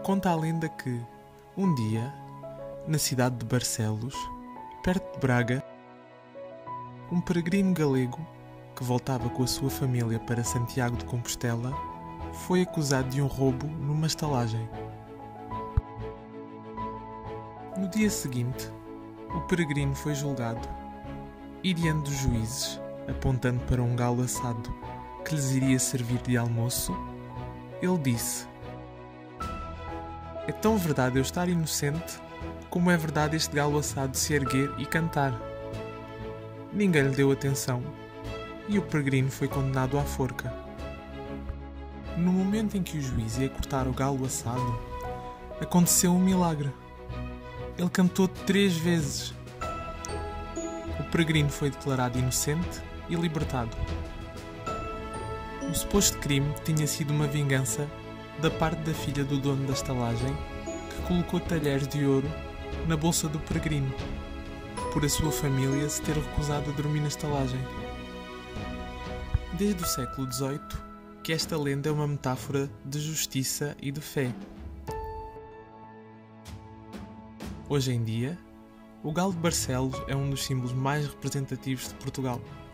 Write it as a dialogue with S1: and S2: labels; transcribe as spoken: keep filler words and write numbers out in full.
S1: Conta a lenda que, um dia, na cidade de Barcelos, perto de Braga, um peregrino galego que voltava com a sua família para Santiago de Compostela foi acusado de um roubo numa estalagem. No dia seguinte, o peregrino foi julgado e, diante dos juízes, apontando para um galo assado que lhes iria servir de almoço, ele disse: "É tão verdade eu estar inocente, como é verdade este galo assado se erguer e cantar." Ninguém lhe deu atenção e o peregrino foi condenado à forca. No momento em que o juiz ia cortar o galo assado, aconteceu um milagre. Ele cantou três vezes. O peregrino foi declarado inocente e libertado. O suposto crime tinha sido uma vingança da parte da filha do dono da estalagem, que colocou talheres de ouro na bolsa do peregrino, por a sua família se ter recusado a dormir na estalagem. Desde o século dezoito, que esta lenda é uma metáfora de justiça e de fé. Hoje em dia, o galo de Barcelos é um dos símbolos mais representativos de Portugal.